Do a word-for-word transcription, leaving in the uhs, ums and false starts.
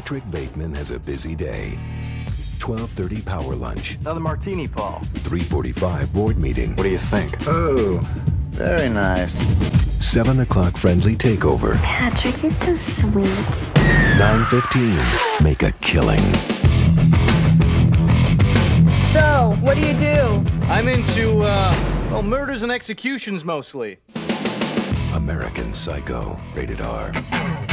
Patrick Bateman has a busy day. twelve thirty power lunch. Another martini, Paul. three forty-five board meeting. What do you think? Oh, very nice. seven o'clock friendly takeover. Patrick, you're so sweet. nine fifteen, make a killing. So, what do you do? I'm into, uh, well, murders and executions mostly. American Psycho, rated R.